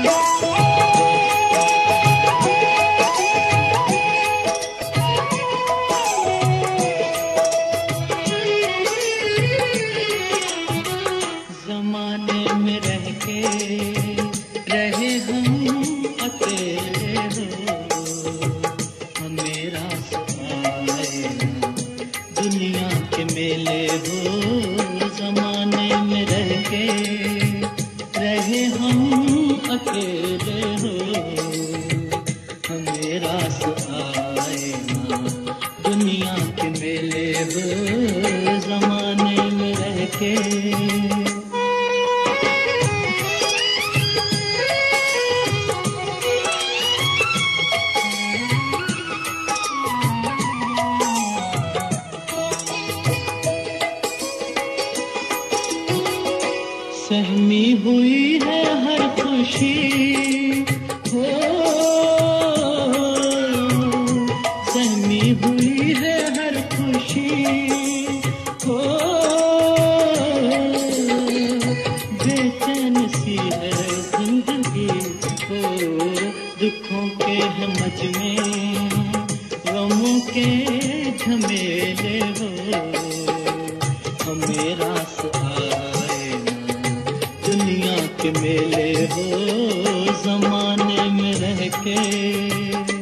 सहमी हुई है हर खुशी हो, सहमी हुई है हर खुशी हो, बेचैन सी है जिंदगी हो, दुखों के है मजमे गमों के झमेले हो, हमें रास दुनिया के मेले हो, जमाने में रह के।